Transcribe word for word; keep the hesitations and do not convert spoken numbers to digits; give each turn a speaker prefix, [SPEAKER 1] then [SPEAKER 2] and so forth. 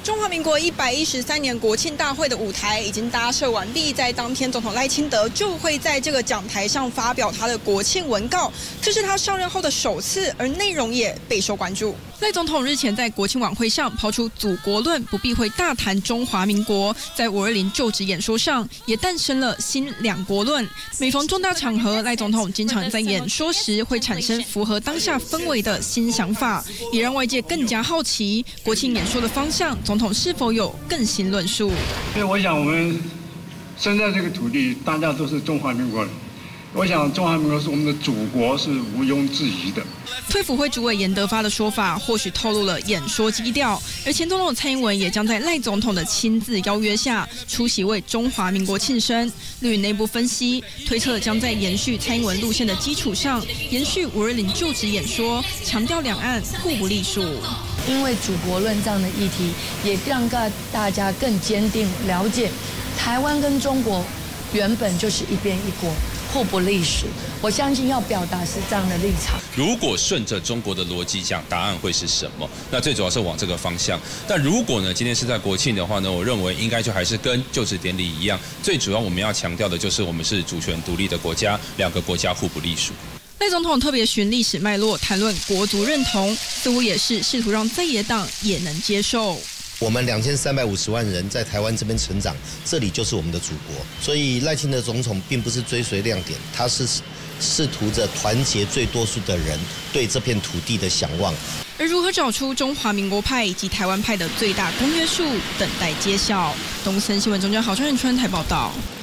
[SPEAKER 1] 中华民国一百一十三年国庆大会的舞台已经搭设完毕，在当天，总统赖清德就会在这个讲台上发表他的国庆文告，这是他上任后的首次，而内容也备受关注。赖总统日前在国庆晚会上抛出“祖国论”，不避讳大谈中华民国，在五二零就职演说上也诞生了新两国论。每逢重大场合，赖总统经常在演说时会产生符合当下氛围的新想法，也让外界更加好奇国庆演说的方向，总统是否有更新论述？
[SPEAKER 2] 所以我想，我们生在这个土地，大家都是中华民国人。我想，中华民国是我们的祖国，是毋庸置疑的。
[SPEAKER 1] 退辅会主委严德发的说法，或许透露了演说基调。而前总统蔡英文也将在赖总统的亲自邀约下出席为中华民国庆生。绿营内部分析推测，将在延续蔡英文路线的基础上，延续五二零就职演说，强调两岸互不隶属。
[SPEAKER 3] 因为祖国论这样的议题，也让大家更坚定了解，台湾跟中国原本就是一边一国，互不隶属。我相信要表达是这样的立场。
[SPEAKER 4] 如果顺着中国的逻辑讲，答案会是什么？那最主要是往这个方向。但如果呢，今天是在国庆的话呢，我认为应该就还是跟就职典礼一样，最主要我们要强调的就是我们是主权独立的国家，两个国家互不隶属。
[SPEAKER 1] 赖总统特别循历史脉络谈论国族认同，似乎也是试图让在野党也能接受。
[SPEAKER 5] 我们两千三百五十万人在台湾这边成长，这里就是我们的祖国。所以赖清德总统并不是追随亮点，他是试图着团结最多数的人对这片土地的向往。
[SPEAKER 1] 而如何找出中华民国派以及台湾派的最大公约数，等待揭晓。东森新闻中江郝川仁春台报道。